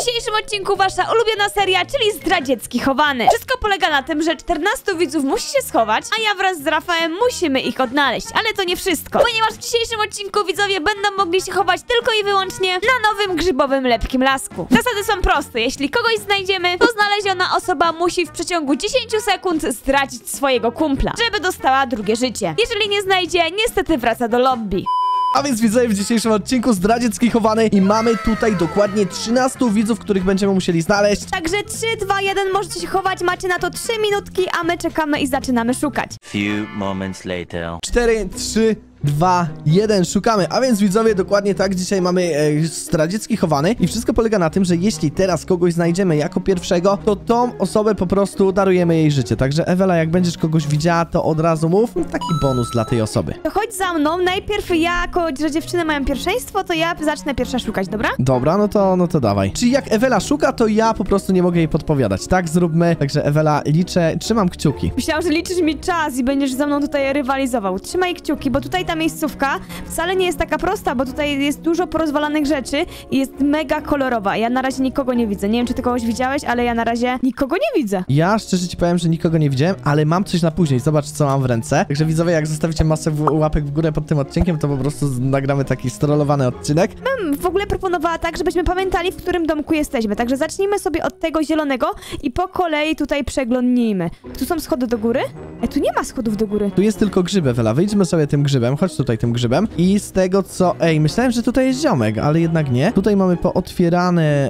dzisiejszym odcinku wasza ulubiona seria, czyli Zdradziecki Chowany. Wszystko polega na tym, że 14 widzów musi się schować, a ja wraz z Rafałem musimy ich odnaleźć. Ale to nie wszystko, ponieważ w dzisiejszym odcinku widzowie będą mogli się chować tylko i wyłącznie na nowym grzybowym lepkim lasku. Zasady są proste. Jeśli kogoś znajdziemy, to znaleziona osoba musi w przeciągu 10 sekund zdradzić swojego kumpla, żeby dostała drugie życie. Jeżeli nie znajdzie, niestety wraca do lobby. A więc widzowie, w dzisiejszym odcinku Zdradziecki Chowany i mamy tutaj dokładnie 13 widzów, których będziemy musieli znaleźć. Także 3, 2, 1 możecie się chować, macie na to 3 minutki, a my czekamy i zaczynamy szukać. Few moments later. 4, 3, 2, 1, szukamy. A więc widzowie, dokładnie tak, dzisiaj mamy Zdradziecki Chowany i wszystko polega na tym, że jeśli teraz kogoś znajdziemy jako pierwszego, to tą osobę po prostu darujemy jej życie. Także Ewela, jak będziesz kogoś widziała, to od razu mów, taki bonus dla tej osoby. To chodź za mną, najpierw ja, jako że dziewczyny mają pierwszeństwo, to ja zacznę pierwsza szukać, dobra? Dobra, no to dawaj. Czyli jak Ewela szuka, to ja po prostu nie mogę jej podpowiadać. Tak zróbmy. Także Ewela, liczę, trzymam kciuki. Myślałam, że liczysz mi czas i będziesz ze mną tutaj rywalizował. Trzymaj kciuki, bo tutaj ta miejscówka wcale nie jest taka prosta, bo tutaj jest dużo porozwalanych rzeczy i jest mega kolorowa. Ja na razie nikogo nie widzę. Nie wiem, czy ty kogoś widziałeś, ale ja na razie nikogo nie widzę. Ja szczerze ci powiem, że nikogo nie widziałem, ale mam coś na później. Zobacz, co mam w ręce. Także widzowie, jak zostawicie masę łapek w górę pod tym odcinkiem, to po prostu nagramy taki strollowany odcinek. W ogóle proponowała tak, żebyśmy pamiętali, w którym domku jesteśmy. Także zacznijmy sobie od tego zielonego i po kolei tutaj przeglądnijmy. Tu są schody do góry? Tu nie ma schodów do góry. Tu jest tylko grzyb, Ewela. Wyjdźmy sobie tym grzybem. Chodź tutaj tym grzybem. I z tego co... Ej, myślałem, że tutaj jest ziomek, ale jednak nie. Tutaj mamy pootwierane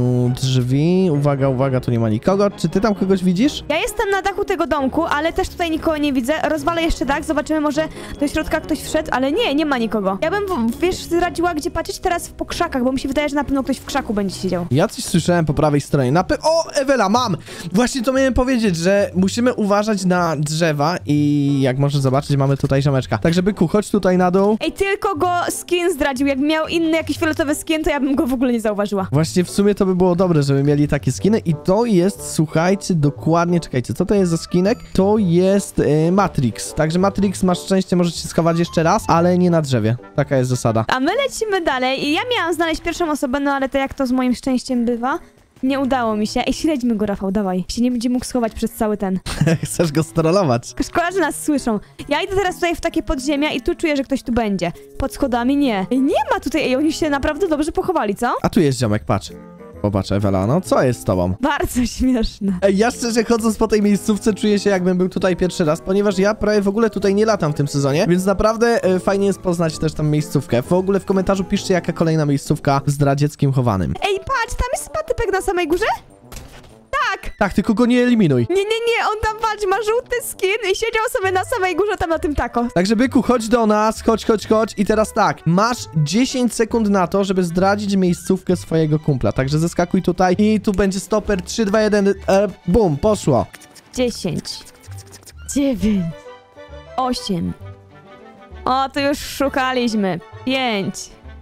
drzwi. Uwaga, tu nie ma nikogo. Czy ty tam kogoś widzisz? Ja jestem na dachu tego domku, ale też tutaj nikogo nie widzę. Rozwalę jeszcze dach, zobaczymy, może do środka ktoś wszedł, ale nie ma nikogo. Ja bym, wiesz, zdradziła, gdzie patrzeć teraz po krzakach, bo mi się wydaje, że na pewno ktoś w krzaku będzie siedział. Ja coś słyszałem po prawej stronie. O, Ewela, mam! Właśnie to miałem powiedzieć, że musimy uważać na drzewa i jak możesz zobaczyć, mamy tutaj ziomeczka. Także byku, chodź tutaj na dół. Ej, tylko go skin zdradził. Jakby miał inny jakiś fioletowy skin, to ja bym go w ogóle nie zauważyła. Właśnie w sumie to by było dobre, żeby mieli takie skiny i to jest, słuchajcie, dokładnie, czekajcie, co to jest za skinek? To jest Matrix. Także Matrix, masz szczęście, możesz się schować jeszcze raz, ale nie na drzewie. Taka jest zasada. A my lecimy dalej i ja miałam znaleźć pierwszą osobę, no ale to jak to z moim szczęściem bywa, nie udało mi się. Ej, śledźmy go, Rafał, dawaj. Się nie będzie mógł schować przez cały ten. Chcesz go strollować. Szkoda, że nas słyszą. Ja idę teraz tutaj w takie podziemia i tu czuję, że ktoś tu będzie. Pod schodami nie. Ej, nie ma tutaj, ej, oni się naprawdę dobrze pochowali, co? A tu jest ziomek, patrz. Popatrz, Ewela, no co jest z tobą? Bardzo śmieszne. Ej, ja szczerze chodząc po tej miejscówce czuję się, jakbym był tutaj pierwszy raz, ponieważ ja prawie w ogóle tutaj nie latam w tym sezonie, więc naprawdę fajnie jest poznać też tą miejscówkę. W ogóle w komentarzu piszcie, jaka kolejna miejscówka w Zdradzieckim Chowanym. Ej, patrz, tam jest patypek na samej górze? Tak, tylko go nie eliminuj. Nie, on tam, patrz, ma żółty skin i siedział sobie na samej górze tam na tym tako. Także byku, chodź do nas, chodź i teraz tak, masz 10 sekund na to, żeby zdradzić miejscówkę swojego kumpla, także zeskakuj tutaj i tu będzie stoper, 3, 2, 1, bum, poszło. 10, 9, 8. O, tu już szukaliśmy. 5,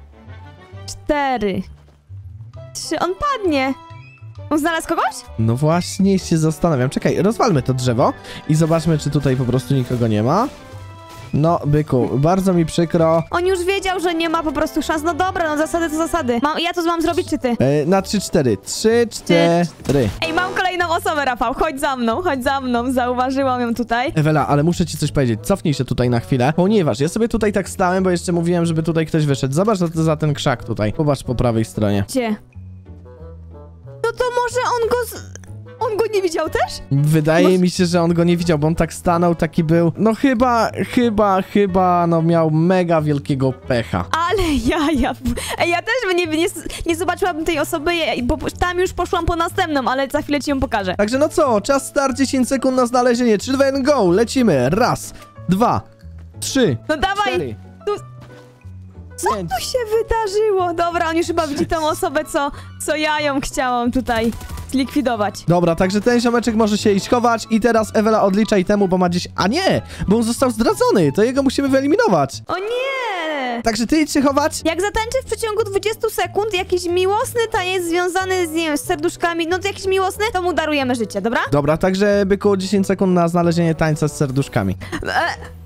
4, 3, on padnie. On znalazł kogoś? No właśnie się zastanawiam, czekaj, rozwalmy to drzewo i zobaczmy, czy tutaj po prostu nikogo nie ma. No, byku, bardzo mi przykro. On już wiedział, że nie ma po prostu szans. No dobra, no zasady to zasady. Ja to mam zrobić, czy ty? Na 3-4. 3-4. Ej, mam kolejną osobę, Rafał. Chodź za mną. Zauważyłam ją tutaj. Ewela, ale muszę ci coś powiedzieć. Cofnij się tutaj na chwilę, ponieważ ja sobie tutaj tak stałem, bo jeszcze mówiłem, żeby tutaj ktoś wyszedł. Zobacz za ten krzak tutaj. Popatrz po prawej stronie. Gdzie? No to może on go nie widział też? Wydaje mi się, że on go nie widział, bo on tak stanął, taki był... No chyba, no miał mega wielkiego pecha. Ale ja też nie zobaczyłabym tej osoby, bo tam już poszłam po następną, ale za chwilę ci ją pokażę. Także no co, czas start, 10 sekund na znalezienie. 3, 2, 1, go! Lecimy! 1, 2, 3, no dawaj! 4, Co tu się wydarzyło? Dobra, on już chyba widzi tą osobę, co ja ją chciałam tutaj zlikwidować. Dobra, także ten ziomeczek może się iść chować i teraz Ewela odliczaj temu, bo ma gdzieś... A nie! Bo on został zdradzony, to jego musimy wyeliminować. O nie! Także ty idź się chować. Jak zatańczy w przeciągu 20 sekund jakiś miłosny taniec związany z, nie wiem, z serduszkami, no to jakiś miłosny, to mu darujemy życie, dobra? Dobra, także byku 10 sekund na znalezienie tańca z serduszkami.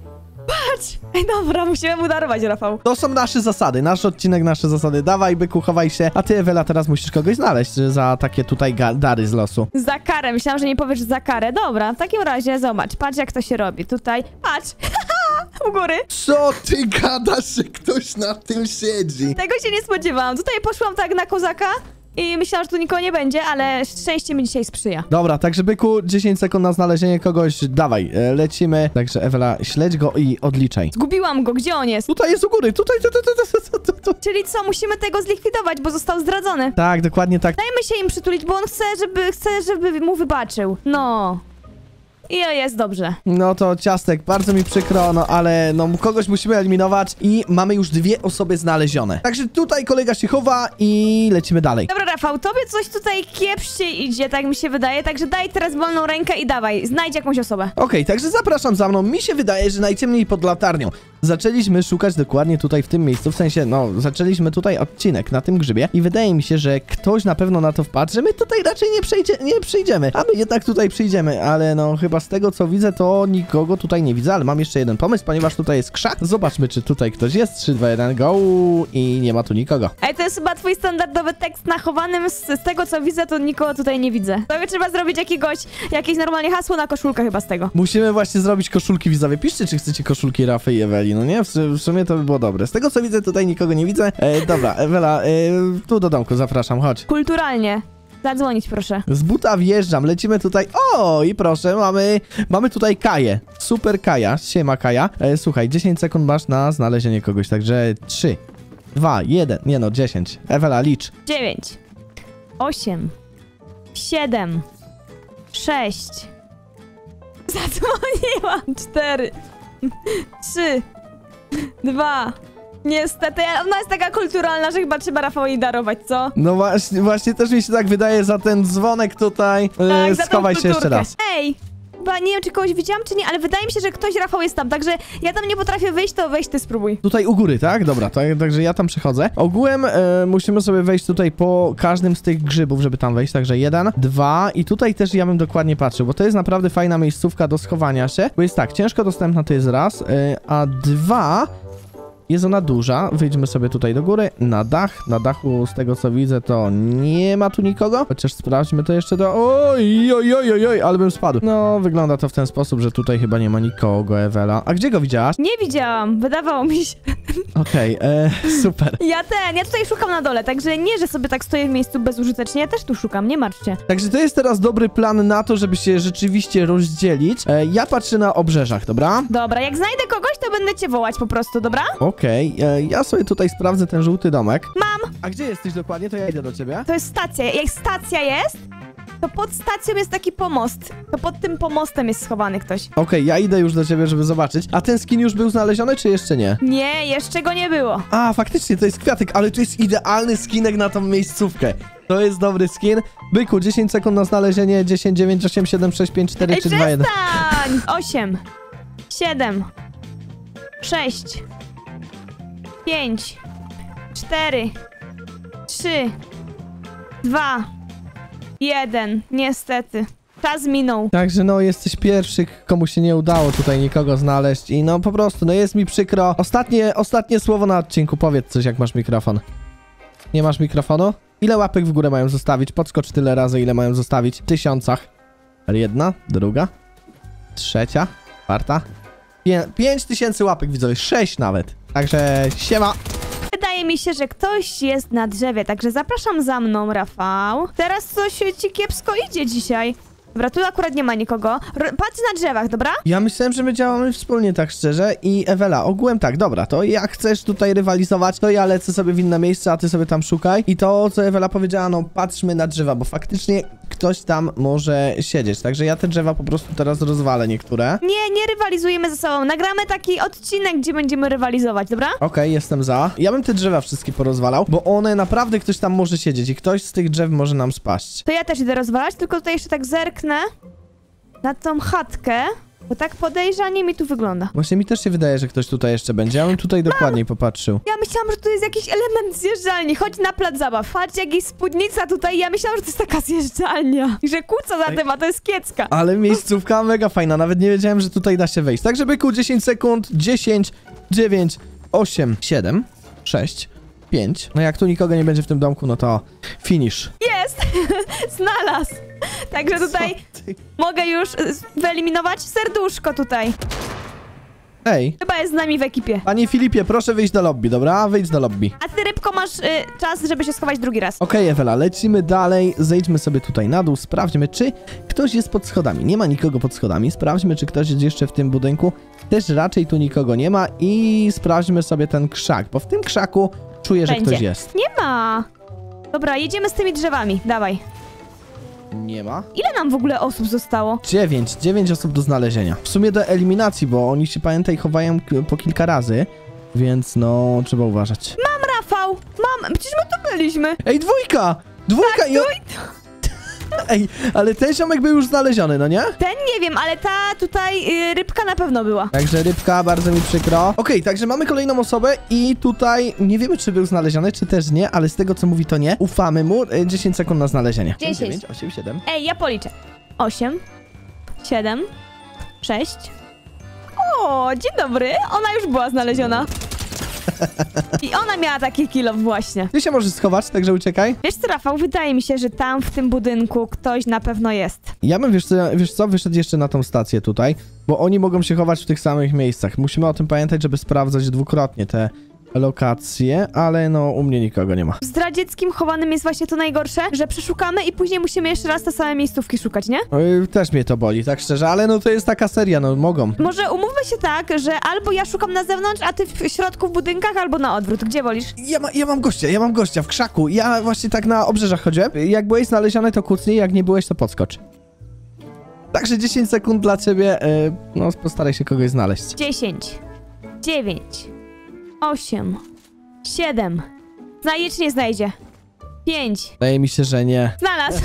Patrz! Ej, dobra, musimy mu darować, Rafał. To są nasze zasady, nasz odcinek, nasze zasady. Dawaj, byku, chowaj się. A ty, Ewela, teraz musisz kogoś znaleźć za takie tutaj dary z losu. Za karę, myślałam, że nie powiesz za karę. Dobra, w takim razie zobacz, patrz jak to się robi. Tutaj, patrz! U góry. Co ty gadasz, że ktoś na tym siedzi? Tego się nie spodziewałam. Tutaj poszłam tak na kozaka i myślałam, że tu nikogo nie będzie, ale szczęście mi dzisiaj sprzyja. Dobra, także byku, 10 sekund na znalezienie kogoś. Dawaj, lecimy. Także Ewela, śledź go i odliczaj. Zgubiłam go, gdzie on jest? Tutaj jest u góry, tutaj, tu. Czyli co, musimy tego zlikwidować, bo został zdradzony. Tak, dokładnie tak. Dajmy się im przytulić, bo on chce, żeby mu wybaczył. No. I jest dobrze. No to ciastek, bardzo mi przykro, no ale no kogoś musimy eliminować i mamy już 2 osoby znalezione. Także tutaj kolega się chowa i lecimy dalej. Dobra, Rafał, tobie coś tutaj kiepście idzie, tak mi się wydaje, także daj teraz wolną rękę i dawaj, znajdź jakąś osobę. Okej, także zapraszam za mną. Mi się wydaje, że najciemniej pod latarnią. Zaczęliśmy szukać dokładnie tutaj w tym miejscu, w sensie, no, zaczęliśmy tutaj odcinek na tym grzybie i wydaje mi się, że ktoś na pewno na to wpadł, że my tutaj raczej nie przyjdziemy, a my jednak tutaj przyjdziemy, ale no, chyba z tego, co widzę, to nikogo tutaj nie widzę, ale mam jeszcze jeden pomysł, ponieważ tutaj jest krzak. Zobaczmy, czy tutaj ktoś jest. 3, 2, 1, go i nie ma tu nikogo. Ej, to jest chyba twój standardowy tekst na chowanym, z tego, co widzę, to nikogo tutaj nie widzę. Tobie trzeba zrobić jakieś normalnie hasło na koszulkę chyba z tego. Musimy właśnie zrobić koszulki widzowie. Piszcie, czy chcecie koszulki Rafy i Eweli, no nie? W sumie to by było dobre. Z tego, co widzę, tutaj nikogo nie widzę. Dobra, Ewela, tu do domku, zapraszam, chodź. Kulturalnie. Zadzwonić, proszę. Z buta wjeżdżam, lecimy tutaj. O, i proszę, mamy tutaj Kaję. Super Kaja, siema Kaja. Słuchaj, 10 sekund masz na znalezienie kogoś, także 3, 2, 1, nie no, 10. Ewela, licz. 9, 8, 7, 6. Zadzwoniłam. 4, 3, 2. Niestety, ona jest taka kulturalna, że chyba trzeba Rafałowi darować, co? No właśnie też mi się tak wydaje za ten dzwonek tutaj. Tak, za tą Schowaj się jeszcze kulturkę. raz. Ej! Chyba nie wiem, czy kogoś widziałam, czy nie, ale wydaje mi się, że ktoś, Rafał, jest tam, także ja tam nie potrafię wyjść, to weź ty spróbuj. Tutaj u góry, tak? Dobra, także ja tam przechodzę. Ogółem musimy sobie wejść tutaj po każdym z tych grzybów, żeby tam wejść, także 1, 2 i tutaj też ja bym dokładnie patrzył, bo to jest naprawdę fajna miejscówka do schowania się, bo jest tak, ciężko dostępna to jest raz, a 2... Jest ona duża, wyjdźmy sobie tutaj do góry, na dach, na dachu z tego co widzę to nie ma tu nikogo, chociaż sprawdźmy to jeszcze oj, ale bym spadł. No, wygląda to w ten sposób, że tutaj chyba nie ma nikogo, Ewela. A gdzie go widziałaś? Nie widziałam, wydawało mi się. Okej, super. Ja tutaj szukam na dole, także nie, że sobie tak stoję w miejscu bezużytecznie, ja też tu szukam, nie martwcie. Także to jest teraz dobry plan na to, żeby się rzeczywiście rozdzielić. Ja patrzę na obrzeżach, dobra? Dobra, jak znajdę kogoś, to będę cię wołać po prostu, dobra? Okej, ja sobie tutaj sprawdzę ten żółty domek. Mam! A gdzie jesteś dokładnie? To ja idę do ciebie. To jest stacja, jak stacja jest, to pod stacją jest taki pomost. To pod tym pomostem jest schowany ktoś. Okej, ja idę już do ciebie, żeby zobaczyć. A ten skin już był znaleziony, czy jeszcze nie? Nie, jeszcze go nie było. A, faktycznie, to jest kwiatek, ale to jest idealny skinek na tą miejscówkę. To jest dobry skin. Byku, 10 sekund na znalezienie. 10, 9, 8, 7, 6, 5, 4, Ej, 3, 2, 1. przestań! 8, 7, 6, 5, 4, 3, 2, 1. Niestety. Czas minął. Także no, jesteś pierwszy, komu się nie udało tutaj nikogo znaleźć i no po prostu, no jest mi przykro. Ostatnie słowo na odcinku, powiedz coś, jak masz mikrofon. Nie masz mikrofonu? Ile łapek w górę mają zostawić? Podskocz tyle razy, ile mają zostawić? W tysiącach. 1, 2, 3, 4, 5000 łapek, widzowie, 6 nawet. Także siema. Wydaje mi się, że ktoś jest na drzewie, także zapraszam za mną, Rafał. Teraz coś ci kiepsko idzie dzisiaj. Dobra, tu akurat nie ma nikogo. Patrz na drzewach, dobra? Ja myślałem, że my działamy wspólnie, tak szczerze. I Ewela, ogółem tak, dobra, to jak chcesz tutaj rywalizować, to ja lecę sobie w inne miejsce, a ty sobie tam szukaj. I to, co Ewela powiedziała, no patrzmy na drzewa, bo faktycznie ktoś tam może siedzieć. Także ja te drzewa po prostu teraz rozwalę niektóre. Nie rywalizujemy ze sobą. Nagramy taki odcinek, gdzie będziemy rywalizować, dobra? Okej, jestem za. Ja bym te drzewa wszystkie porozwalał, bo one naprawdę ktoś tam może siedzieć i ktoś z tych drzew może nam spaść. To ja też idę rozwalać, tylko tutaj jeszcze tak zerknę na tą chatkę. Bo tak podejrzanie mi tu wygląda. Właśnie mi też się wydaje, że ktoś tutaj jeszcze będzie. Ja bym tutaj dokładniej popatrzył. Ja myślałam, że to jest jakiś element zjeżdżalni. Chodź na plac zabaw. Patrz, jakaś spódnica tutaj. Ja myślałam, że to jest taka zjeżdżalnia. I że kłóca za tym, a to jest kiecka. Ale miejscówka mega fajna. Nawet nie wiedziałem, że tutaj da się wejść. Także byku, 10 sekund. 10, 9, 8, 7, 6, 5. No jak tu nikogo nie będzie w tym domku, no to finish. Jest! Znalazł. Także tutaj mogę już wyeliminować serduszko tutaj. Ej, Chyba jest z nami w ekipie. panie Filipie, proszę wyjść do lobby, dobra? Wyjdź do lobby. A ty, Rybko, masz czas, żeby się schować drugi raz. Okej, Ewela, lecimy dalej. Zejdźmy sobie tutaj na dół. Sprawdźmy, czy ktoś jest pod schodami. Nie ma nikogo pod schodami. Sprawdźmy, czy ktoś jest jeszcze w tym budynku. Też raczej tu nikogo nie ma. I sprawdźmy sobie ten krzak, bo w tym krzaku czuję, że Będzie. ktoś jest. Nie ma. Dobra, jedziemy z tymi drzewami. Dawaj. Nie ma. Ile nam w ogóle osób zostało? 9 osób do znalezienia. W sumie do eliminacji, bo oni się, pamiętaj, chowają po kilka razy. Więc no, trzeba uważać. Rafał! Mam! Przecież my tu byliśmy! Ej, dwójka! Dwójka i... Ej, ale ten ziomek był już znaleziony, no nie? Ten nie wiem, ale ta tutaj Rybka na pewno była. Także Rybka, bardzo mi przykro. Okej, także mamy kolejną osobę i tutaj nie wiemy, czy był znaleziony, czy też nie, ale z tego, co mówi, to nie. Ufamy mu. 10 sekund na znalezienie. 10. 9, 8, 7. Ej, ja policzę. 8, 7, 6. O, dzień dobry. Ona już była znaleziona. I ona miała taki kilo właśnie. Ty się możesz schować, także uciekaj. Wiesz co, Rafał, wydaje mi się, że tam w tym budynku ktoś na pewno jest. Ja bym, wiesz co, wyszedł jeszcze na tą stację tutaj, bo oni mogą się chować w tych samych miejscach. Musimy o tym pamiętać, żeby sprawdzać dwukrotnie te lokacje, ale no, u mnie nikogo nie ma. W zdradzieckim chowanym jest właśnie to najgorsze, że przeszukamy i później musimy jeszcze raz te same miejscówki szukać, nie? Też mnie to boli, tak szczerze, ale no to jest taka seria, no mogą. Może umówmy się tak, że albo ja szukam na zewnątrz, a ty w środku w budynkach, albo na odwrót. Gdzie wolisz? Ja mam gościa w krzaku. Ja właśnie tak na obrzeżach chodziłem. Jak byłeś znaleziony, to kucnij, jak nie byłeś, to podskocz. Także 10 sekund dla ciebie. No, postaraj się kogoś znaleźć. 10, 9, 8, 7. Znajdzie czy nie znajdzie? 5. Wydaje mi się, że nie. Znalazł.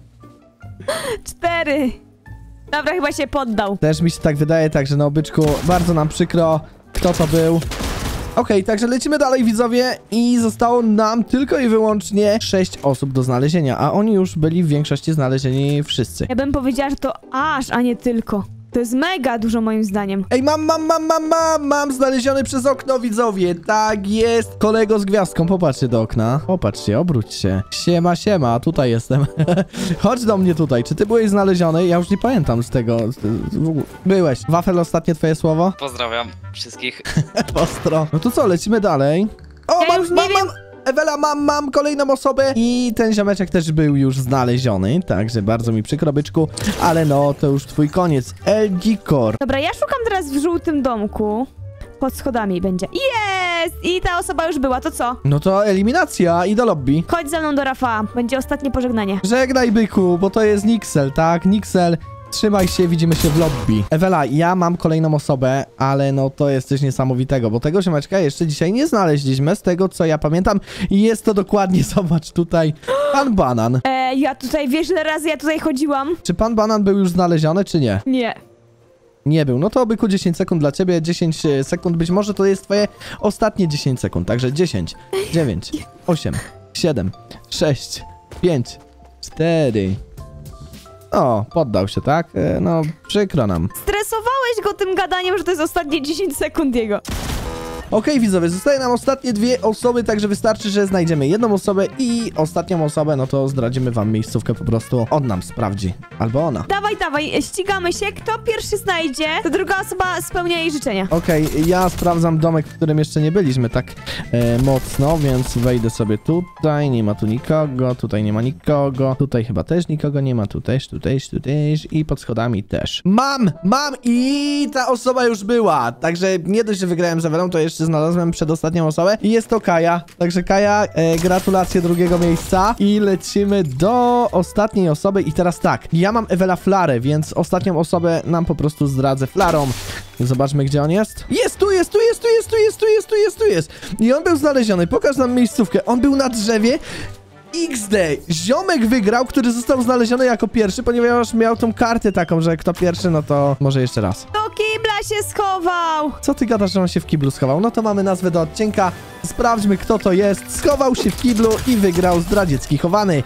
4. Dobra, chyba się poddał. Też mi się tak wydaje, także no, byczku, bardzo nam przykro, kto to był. Okej, także lecimy dalej, widzowie, i zostało nam tylko i wyłącznie 6 osób do znalezienia, a oni już byli w większości znalezieni wszyscy. Ja bym powiedziała, że to aż, a nie tylko. To jest mega dużo moim zdaniem. Ej, mam znaleziony przez okno, widzowie. Tak jest. Kolego z gwiazdką, popatrzcie do okna. Popatrzcie, obróć się. Siema, tutaj jestem. Chodź do mnie tutaj. Czy ty byłeś znaleziony? Ja już nie pamiętam z tego. Byłeś. Wafel, ostatnie twoje słowo? Pozdrawiam wszystkich. Ostro. No to co, lecimy dalej. O, Ja już nie wiem. Ewela, mam kolejną osobę i ten ziomeczek też był już znaleziony, także bardzo mi przykro, byczku, ale no, to już twój koniec. LG-Core. Dobra, ja szukam teraz w żółtym domku. Pod schodami będzie. Jest! I ta osoba już była, to co? No to eliminacja i do lobby. Chodź ze mną do Rafała. Będzie ostatnie pożegnanie. Żegnaj, byku, bo to jest Nixel, tak? Nixel, trzymaj się, widzimy się w lobby. Ewela, ja mam kolejną osobę, ale no to jest coś niesamowitego, bo tego ziomeczka jeszcze dzisiaj nie znaleźliśmy, z tego co ja pamiętam. I jest to dokładnie, zobacz tutaj, pan Banan. Ja tutaj, wiesz ile razy ja tutaj chodziłam? Czy pan Banan był już znaleziony, czy nie? Nie. Nie był. No to, byku, 10 sekund dla ciebie, 10 sekund, być może to jest twoje ostatnie 10 sekund, także 10, 9, 8, 7, 6, 5, 4... O, poddał się, tak? No, przykro nam. Stresowałeś go tym gadaniem, że to jest ostatnie 10 sekund jego. Okej, widzowie, zostaje nam ostatnie 2 osoby, także wystarczy, że znajdziemy jedną osobę i ostatnią osobę, no to zdradzimy wam miejscówkę po prostu. On nam sprawdzi. Albo ona. Dawaj, ścigamy się. Kto pierwszy znajdzie, to druga osoba spełnia jej życzenia. Okej, ja sprawdzam domek, w którym jeszcze nie byliśmy tak mocno, więc wejdę sobie tutaj, nie ma tu nikogo, tutaj nie ma nikogo, tutaj chyba też nikogo nie ma, tu też i pod schodami też. Mam i ta osoba już była, także nie dość, że wygrałem z Ewelą, to jeszcze znalazłem przedostatnią osobę i jest to Kaja, także Kaja, gratulacje drugiego miejsca i lecimy do ostatniej osoby i teraz tak, ja mam Ewela Flarę, więc ostatnią osobę nam po prostu zdradzę Flarą. Zobaczmy, gdzie on jest. Jest, tu jest. I on był znaleziony. Pokaż nam miejscówkę. On był na drzewie XD! Ziomek wygrał, który został znaleziony jako pierwszy, ponieważ miał tą kartę taką, że kto pierwszy, no to może jeszcze raz. Do kibla się schował. Co ty gadasz, że on się w kiblu schował? No to mamy nazwę do odcinka. Sprawdźmy, kto to jest. Schował się w kiblu i wygrał zdradziecki chowany.